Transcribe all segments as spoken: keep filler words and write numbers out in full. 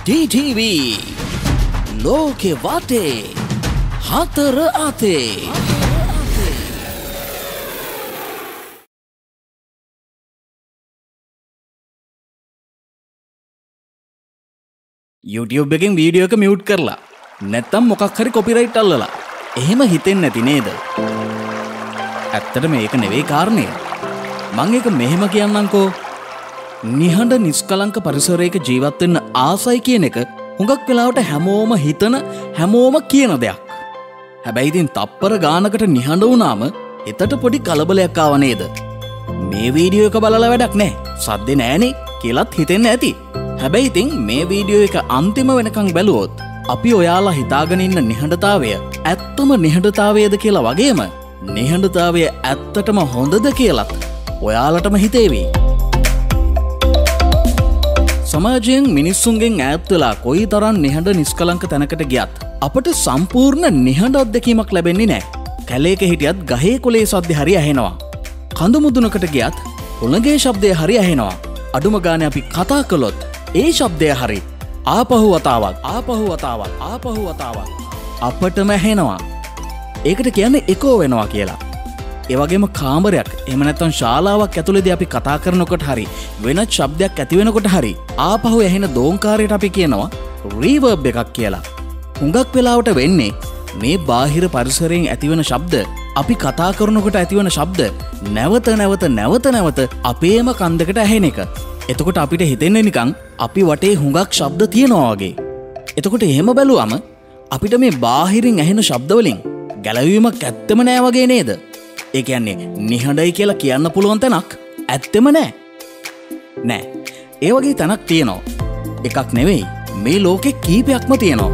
ඩී T වී ලෝකෙ වටේ හතර අතේ. YouTube එකෙන් වීඩියෝ එක මියුට් කරලා නැත්තම් මොකක් හරි කොපිරයිට් අල්ලලා එහෙම හිතෙන්නේ නැති නේද? ඇත්තට මේක නෙවෙයි කාරණය. මම ඒක මෙහෙම කියන්නම්කෝ. නිහඬ නිස්කලංක පරිසරයක ජීවත් වෙන්න ආසයි කියන එක හුඟක් වෙලාවට හැමෝම හිතන හැමෝම කියන දෙයක්. හැබැයි ඉතින් තප්පර ගානකට නිහඬ වුණාම එතට පොඩි කලබලයක් ආව නේද? මේ වීඩියෝ එක බලලා වැඩක් නැහැ. සද්දේ නැහනේ කියලාත් හිතෙන්න ඇති. හැබැයි ඉතින් මේ වීඩියෝ එක අන්තිම වෙනකන් බැලුවොත් අපි ඔයාලා හිතාගෙන ඉන්න නිහඬතාවය ඇත්තම නිහඬතාවයද කියලා වගේම නිහඬතාවය ඇත්තටම හොඳද කියලත් ඔයාලටම හිතේවි. සමාජයෙන් මිනිස්සුන්ගෙන් ඈත් වෙලා කොයි තරම් නිහඬ නිස්කලංක තැනකට ගියත් අපට සම්පූර්ණ නිහඬ අත්දැකීමක් ලැබෙන්නේ නැහැ. කැලේක හිටියත් ගහේ කොලේ සද්ද හරි ඇහෙනවා. කඳු මුදුනකට ගියත් හුළඟේ ශබ්දය හරි ඇහෙනවා. අඩුම ගානේ අපි කතා කළොත් ඒ ශබ්දය හරි ආපහු වතාවක් ආපහු වතාවක් ආපහු වතාවක් අපටම ඇහෙනවා. ඒකට කියන්නේ එකෝ වෙනවා කියලා. ඒ වගේම කාමරයක් එහෙම නැත්නම් ශාලාවක් ඇතුළේදී අපි කතා කරනකොට හරි වෙනත් ශබ්දයක් ඇති වෙනකොට හරි ආපහු ඇහෙන දෝංකාරයට අපි කියනවා රීවර්බ් එකක් කියලා. හුඟක් වෙලාවට වෙන්නේ මේ බාහිර පරිසරයෙන් ඇතිවන ශබ්ද අපි කතා කරනකොට ඇතිවන ශබ්ද නැවත නැවත නැවත නැවත අපේම කන්දකට ඇහෙන එක. එතකොට අපිට හිතෙන්නේ නිකන් අපි වටේ හුඟක් ශබ්ද තියෙනවා වගේ. එතකොට එහෙම බැලුවම අපිට මේ බාහිරින් ඇහෙන ශබ්ද වලින් ගැලවීමක් ඇත්තම නෑ වගේ නේද? ඒ කියන්නේ නිහඬයි කියලා කියන්න පුළුවන් තැනක් ඇත්තම නෑ. නෑ. ඒ වගේ තැනක් තියෙනවා. එකක් නෙවෙයි මේ ලෝකේ කීපයක්ම තියෙනවා.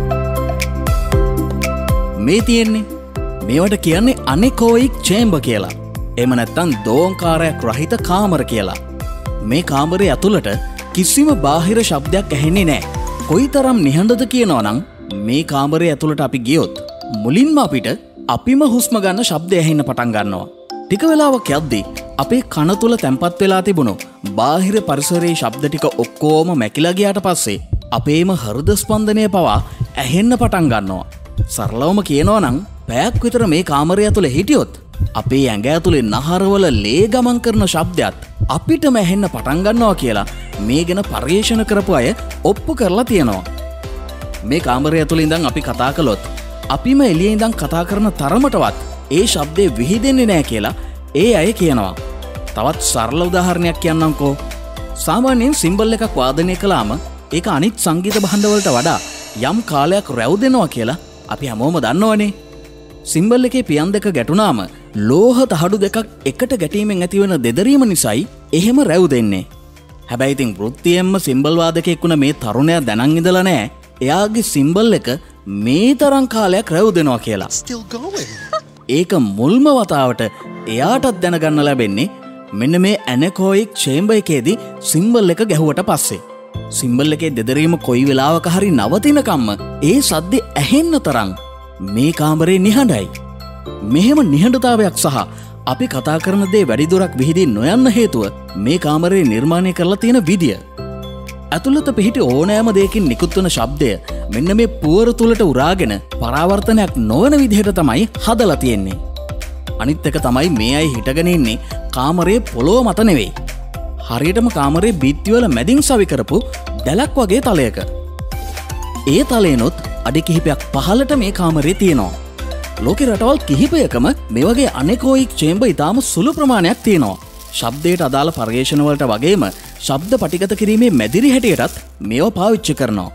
මේ තියෙන්නේ මේවට කියන්නේ අනෙකෝයික් චේම්බර් කියලා. එහෙම නැත්නම් දෝංකාරයක් රහිත කාමර කියලා. මේ කාමරේ ඇතුළට කිසිම බාහිර ශබ්දයක් ඇහෙන්නේ නැහැ. කොයිතරම් නිහඬද කියනවා නම් මේ කාමරේ ඇතුළට අපි ගියොත් මුලින්ම අපිට අපිම හුස්ම ගන්න ශබ්ද ඇහෙන්න පටන් ගන්නවා. ටික වෙලාවක් යද්දී අපේ කන තුල තැම්පත් වෙලා තිබුණු බාහිර පරිසරයේ ශබ්ද ටික ඔක්කොම මැකිලා ගියාට පස්සේ අපේම හෘද ස්පන්දනය පවා ඇහෙන්න පටන් ගන්නවා. සරලවම කියනවා නම් පැයක් විතර මේ කාමරය ඇතුලේ හිටියොත් අපේ ඇඟ ඇතුලේ නහරවල ලේ ගමන් කරන ශබ්දයක් අපිටම ඇහෙන්න පටන් ගන්නවා කියලා මේ ගැන පර්යේෂණ කරපු අය ඔප්පු කරලා තියෙනවා. මේ කාමරය ඇතුලේ ඉඳන් අපි කතා කළොත් අපිම එළියේ ඉඳන් කතා කරන තරමටවත් ඒ ශබ්දේ විහිදෙන්නේ නැහැ කියලා ඒ අය කියනවා. තවත් සරල උදාහරණයක් කියන්නම්කෝ. සාමාන්‍යයෙන් සිම්බල් එකක් වාදනය කළාම ඒක අනිත් සංගීත භාණ්ඩ වලට වඩා යම් කාලයක් රැවුදෙනවා කියලා අපි හැමෝම දන්නවනේ. සිම්බල් එකේ පියන් දෙක ගැටුණාම ලෝහ තහඩු දෙකක් එකට ගැටීමෙන් ඇතිවන දෙදරීම නිසායි එහෙම රැවුදෙන්නේ. හැබැයි ඉතින් වෘත්තියෙන්ම සිම්බල් වාදකයෙක් වුණ මේ තරුණයා දැනන් ඉඳලා නැහැ එයාගේ සිම්බල් එක මේ තරම් කාලයක් රැවුදෙනවා කියලා. ඒක මුල්ම වතාවට එයාටත් දැනගන්න ලැබෙන්නේ මෙන්න මේ ඇනෙකෝයික් චේම්බර් එකේදී සිම්බල් එක ගැහුවට පස්සේ. සිම්බල් එකේ දෙදරීම කොයි වෙලාවක හරි නවතිනකම්ම ඒ සද්දේ ඇහෙන්න තරම් මේ කාමරේ නිහඬයි. මෙහෙම නිහඬතාවයක් සහ අපි කතා කරන දේ වැඩිදුරක් විහිදී නොයන්න හේතුව මේ කාමරේ නිර්මාණය කරලා තියෙන විදිය. ඇතුළත පිහිටි ඕනෑම දෙයකින් නිකුත් වන ශබ්දය මෙන්න මේ පුවර තුලට උරාගෙන පරාවර්තනයක් නොවන විදිහට තමයි හදලා තියෙන්නේ. අනිත් එක තමයි මේ අය හිටගෙන ඉන්නේ කාමරේ පොළොව මත නෙවෙයි. හරියටම කාමරේ බිත්තිවල මැදින් සවි කරපු දැලක් වගේ තලයක. ඒ තලේනොත් අඩි කිහිපයක් පහළට මේ කාමරේ තියෙනවා. ලෝකේ රටවල් කිහිපයකම මේ වගේ අනෙකෝයික් චේම්බර් ඉතාම සුළු ප්‍රමාණයක් තියෙනවා. ශබ්දයට අදාළ පර්යේෂණ වලට වගේම ශබ්ද පටිගත කිරීමේ මැදිරි හැටියටත් මේව පාවිච්චි කරනවා.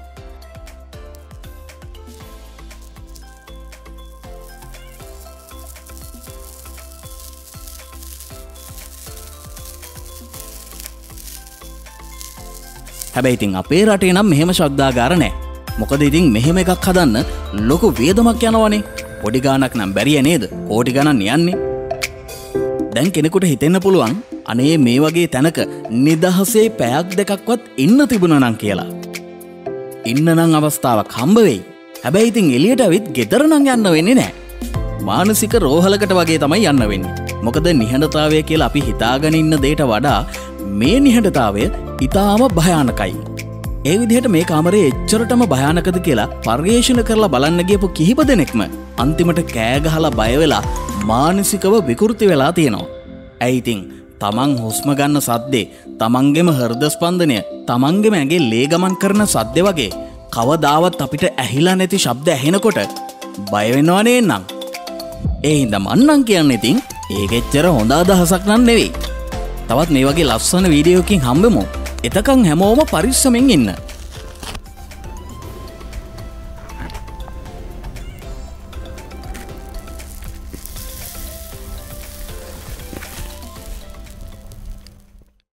හැබැයි ඉතින් අපේ රටේ නම් මෙහෙම ශබ්දාගාර නැහැ. මොකද ඉතින් මෙහෙම එකක් හදන්න ලොකු වියදමක් යනවනේ. පොඩි ගාණක් නම් බැරිය නේද? කෝටි ගණන් යන්නේ. දැන් කෙනෙකුට හිතෙන්න පුළුවන් අනේ මේ වගේ තැනක නිදහසේ පැයක් දෙකක්වත් ඉන්න තිබුණා නම් කියලා. ඉන්න නම් අවස්ථාවක් හම්බ වෙයි. හැබැයි ඉතින් එළියට ඇවිත් ගෙදර නම් යන්න වෙන්නේ නැහැ. මානසික රෝහලකට වගේ තමයි යන්න වෙන්නේ. මොකද නිහඬතාවය කියලා අපි හිතාගෙන ඉන්න දෙයට වඩා මේ නිහඬතාවය ඊටාම භයානකයි. ඒ විදිහට මේ කාමරේ එච්චරටම භයානකද කියලා පර්යේෂණ කරලා බලන්න ගියපු කිහිප දෙනෙක්ම අන්තිමට කෑ ගහලා බය වෙලා මානසිකව විකෘති වෙලා තියෙනවා. ඇයි ඉතින් තමන් හුස්ම ගන්න සද්දේ, තමන්ගේම හෘද ස්පන්දනය, තමන්ගේම ඇඟේ ලේ ගමන් කරන සද්දේ වගේ කවදාවත් අපිට ඇහිලා නැති ශබ්ද ඇහෙනකොට බය වෙනවනේ නං. ඒ හින්දා මන්නම් කියන්නේ ඉතින් ඒක එච්චර හොඳ අදහසක් නන් නෙවෙයි. තවත් මේ වගේ ලස්සන වීඩියෝකින් හම්බෙමු. එතකන් හැමෝම පරිස්සමෙන් ඉන්න.